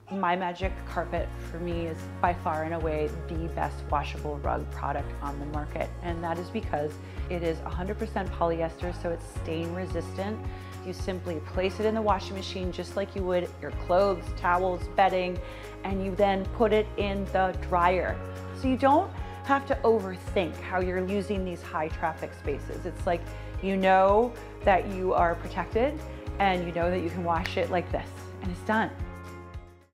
My Magic carpet for me is by far and away the best washable rug product on the market, and that is because it is 100% polyester, so it's stain resistant. You simply place it in the washing machine just like you would your clothes, towels, bedding, and you then put it in the dryer. So you don't have to overthink how you're using these high traffic spaces. It's like, you know that you are protected and you know that you can wash it like this and it's done.